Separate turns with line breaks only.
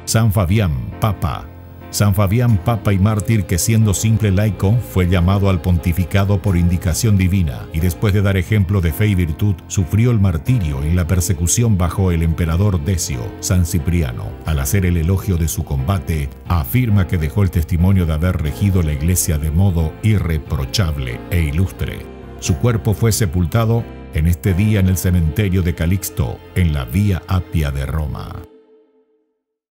San Fabián, Papa. San Fabián, Papa y mártir que siendo simple laico fue llamado al pontificado por indicación divina y después de dar ejemplo de fe y virtud sufrió el martirio en la persecución bajo el emperador Decio, San Cipriano. Al hacer el elogio de su combate, afirma que dejó el testimonio de haber regido la iglesia de modo irreprochable e ilustre. Su cuerpo fue sepultado en este día en el cementerio de Calixto, en la Vía Appia de Roma.